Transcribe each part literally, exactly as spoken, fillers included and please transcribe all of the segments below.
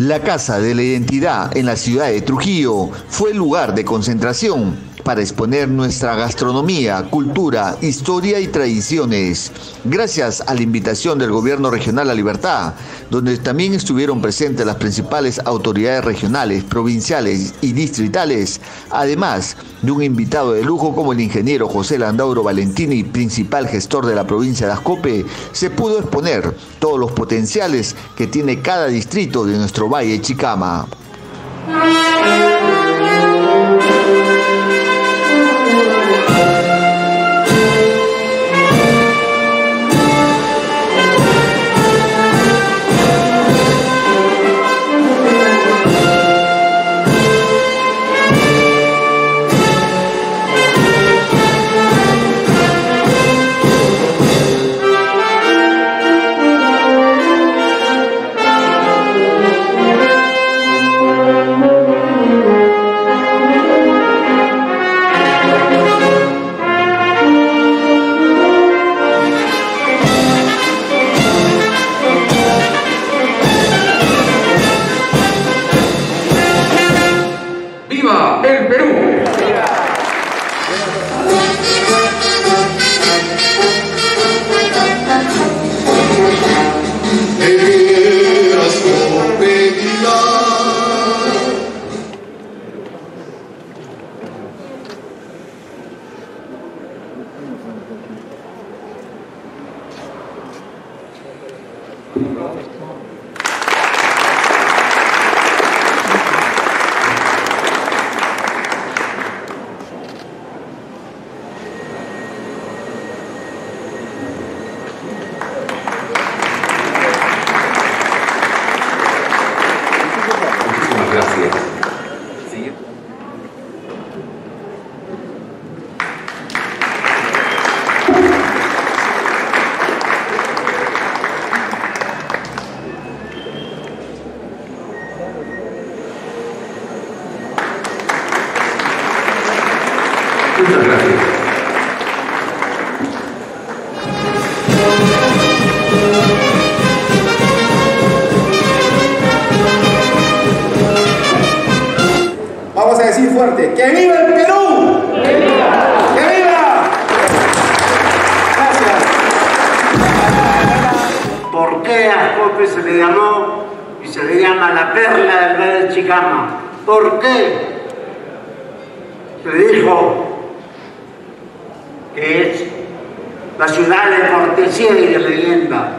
La Casa de la Identidad en la ciudad de Trujillo fue el lugar de concentración para exponer nuestra gastronomía, cultura, historia y tradiciones. Gracias a la invitación del Gobierno Regional La Libertad, donde también estuvieron presentes las principales autoridades regionales, provinciales y distritales, además de un invitado de lujo como el ingeniero José Landauro Valentini, principal gestor de la provincia de Ascope, se pudo exponer todos los potenciales que tiene cada distrito de nuestro Valle Chicama. Muchas gracias. Vamos a decir fuerte, ¡que viva el Perú! ¡Que viva! ¡Que viva! Gracias. ¿Por qué a Ascope se le llamó y se le llama la perla del Valle Chicama? ¿Por qué? Se dijo que es la ciudad de cortesía y de leyenda.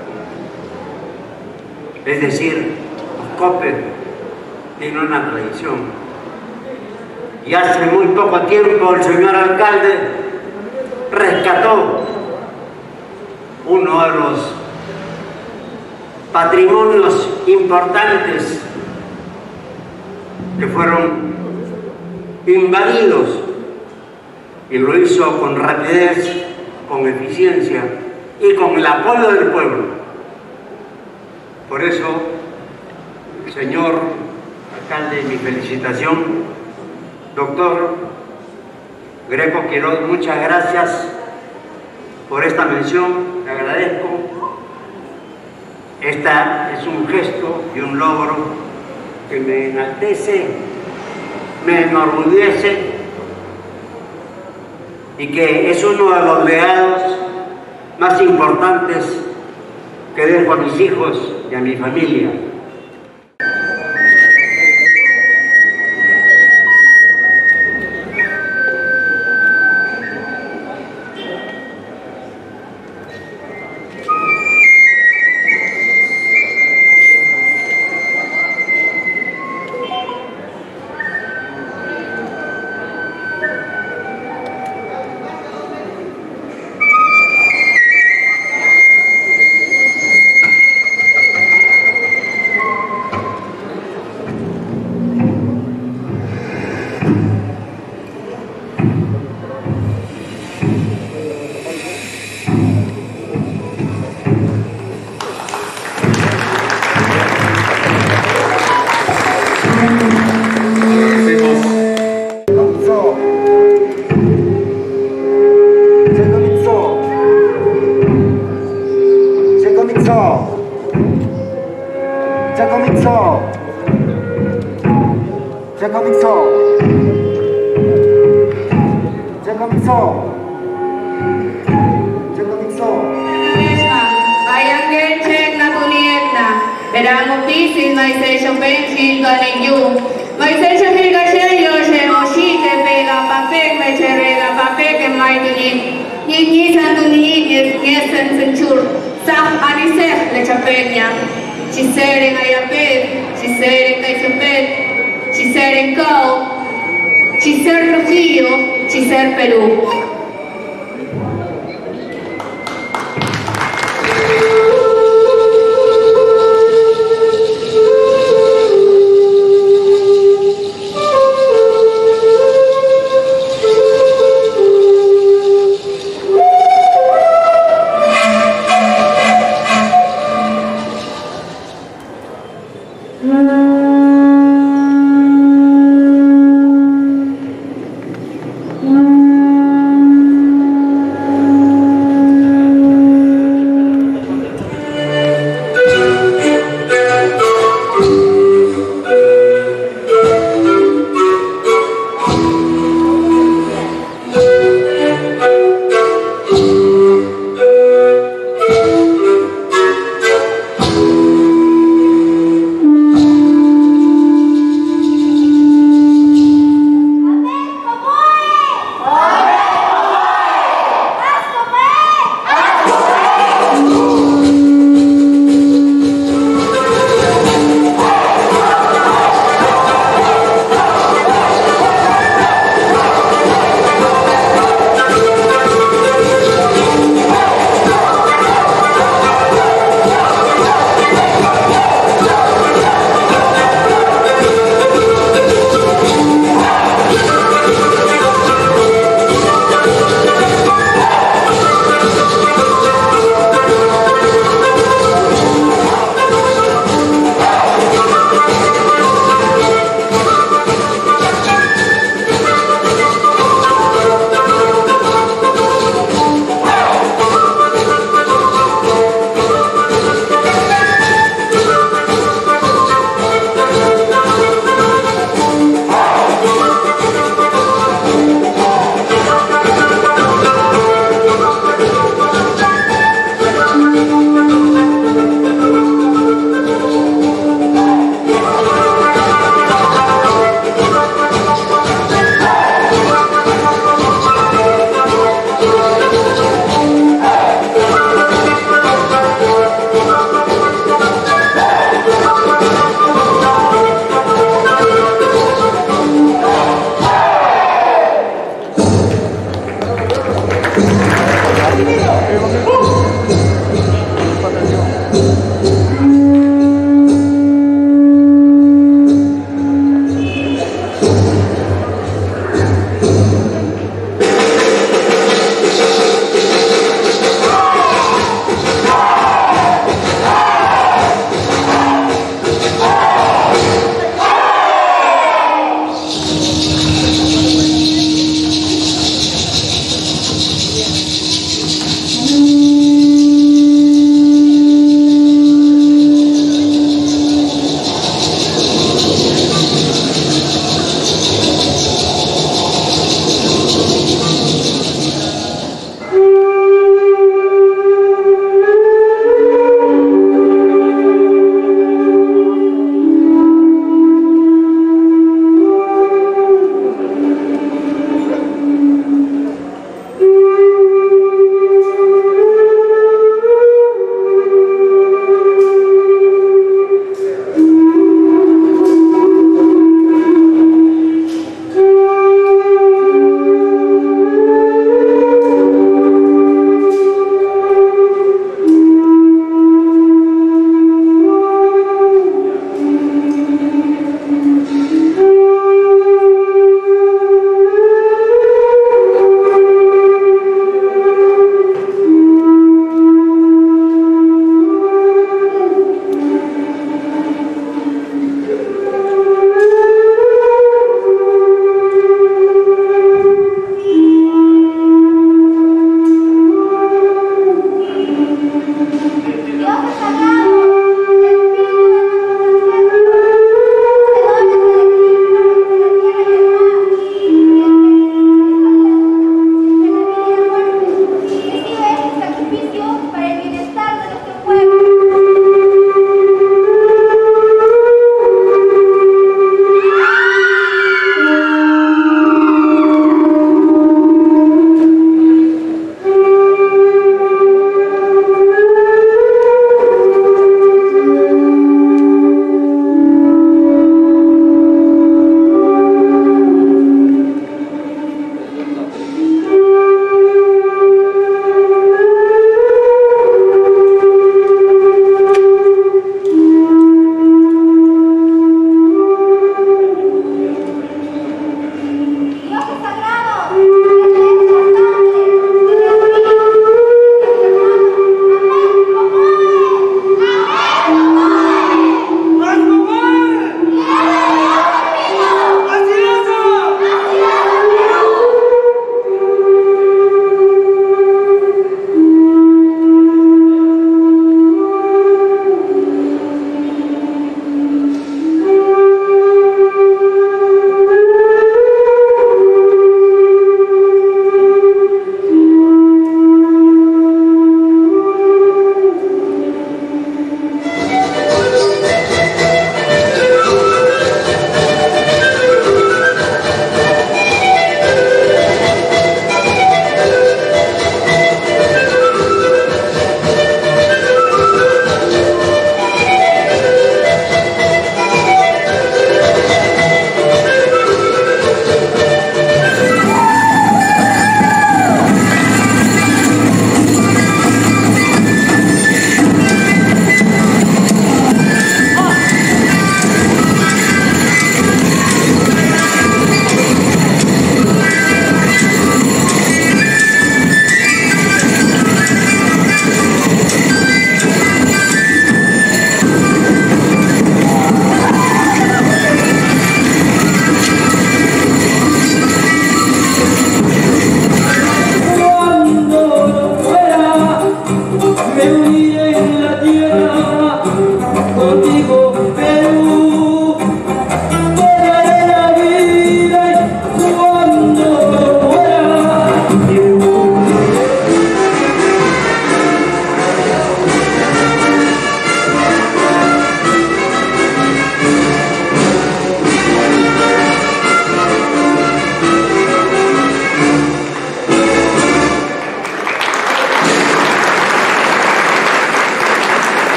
Es decir, Ascope tiene una tradición. Y hace muy poco tiempo el señor alcalde rescató uno de los patrimonios importantes que fueron invadidos, y lo hizo con rapidez, con eficiencia y con el apoyo del pueblo. Por eso, señor alcalde, mi felicitación. Doctor Greco Quiroz, muchas gracias por esta mención, le agradezco. Esta es un gesto y un logro que me enaltece, me enorgullece y que es uno de los legados más importantes que dejo a mis hijos y a mi familia. Ya comenzó. Ya comenzó. Ya comenzó. Bayang Gerchek na tuniet na. Berang opisin may session pensil galing yung. May session higa siya she moshi te pega papek may cherega papek e may tunit. Yinyi san tunit yes yesen senchur. Sa aniseh le chapenya. Chisere ngayapet. Chisere kaisapet. Chisere kau. Chiser Trujillo. Chiser Perú. Mm-hmm.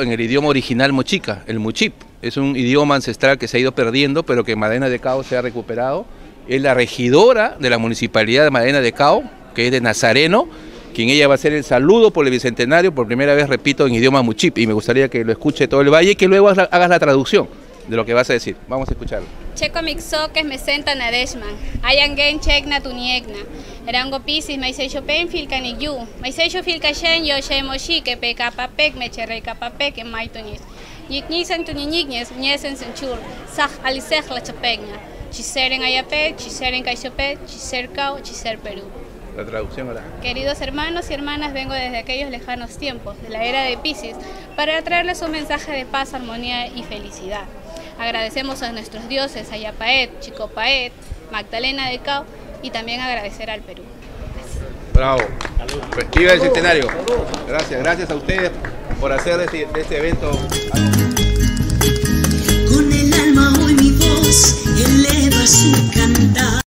en el idioma original mochica, el muchip. Es un idioma ancestral que se ha ido perdiendo, pero que en Magdalena de Cao se ha recuperado. Es la regidora de la Municipalidad de Magdalena de Cao, que es de Nazareno, quien ella va a hacer el saludo por el Bicentenario, por primera vez, repito, en idioma muchip, y me gustaría que lo escuche todo el valle y que luego hagas la traducción de lo que vas a decir. Vamos a escucharlo. Checo mixoques me senta nadeshman, ayangen chekna tuniegna, erango pisis maisecho penfil canigyu, maisecho filcachen yo shemoshike pe capapec me cherre capapec en maitonis, yignisan tuniñignes, niesen senchur, saj alisej la chapegna, chiseren ayape, chiseren caixope, chisercao, chiser Perú. La traducción ahora. Queridos hermanos y hermanas, vengo desde aquellos lejanos tiempos, de la era de Piscis, para traerles un mensaje de paz, armonía y felicidad. Agradecemos a nuestros dioses, a Yapaet, Chicopaet, Magdalena de Cao, y también agradecer al Perú. Gracias. Bravo. Viva el Centenario. Gracias, gracias a ustedes por hacer de este, de este evento. Con el alma hoy mi voz eleva su cantar.